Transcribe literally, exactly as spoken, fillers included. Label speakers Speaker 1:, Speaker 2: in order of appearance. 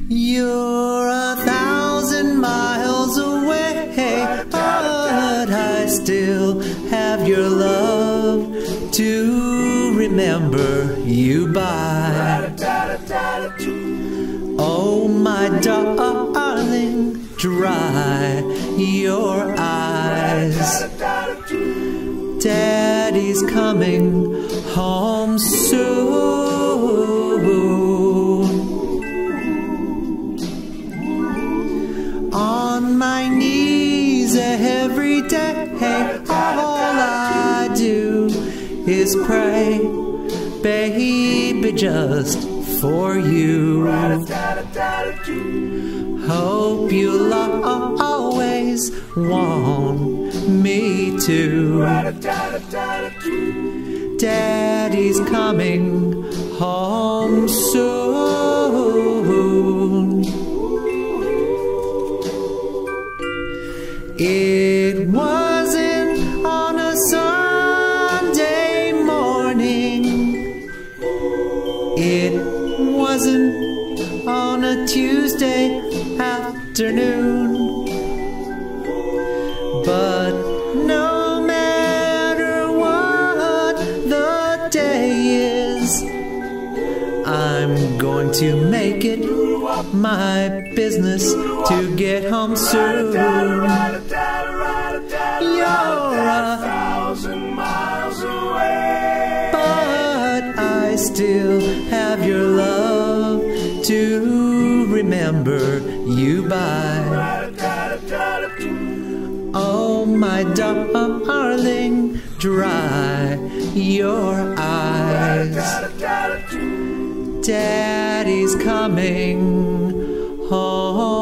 Speaker 1: You're a thousand miles away, but I still have your love to remember you by. Oh, my darling, dry your eyes. Daddy's coming home soon. On my knees every day, all I do is pray, baby, just for you. Hope you'll always want me to. Daddy's coming home soon. It wasn't on a Sunday morning. It wasn't on a Tuesday afternoon. But no matter what the day is, I'm going to make it my business to get home soon. You're a thousand miles away, but I still have your love to remember you by. Oh, my darling, dry your eyes. Daddy's coming home.